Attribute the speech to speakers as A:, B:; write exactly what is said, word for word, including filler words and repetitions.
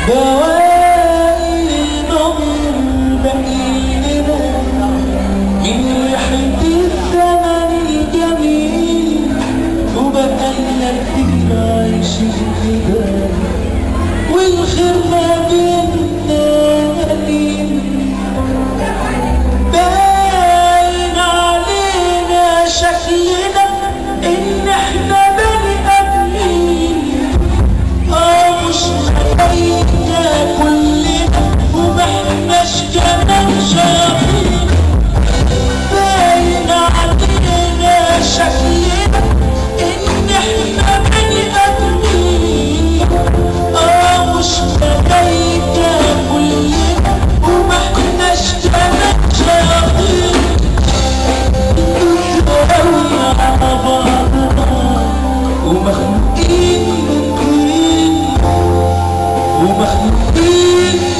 A: بواقي العمر بقينا من ريحة الزمن الجميل، وبقالنا كتير عايشين كده والخير ما بينا قليل. باين علينا شكلنا إن إحنا بني آدمين، آه مش ملايكة كلنا ومحناش كمان شياطين. باين علينا شكلنا إن إحنا بني آدمين، آه مش ملايكة كلنا ومحناش كمان شياطين. متساوية على بعضنا ومخلوقين من طين، ومخلوقين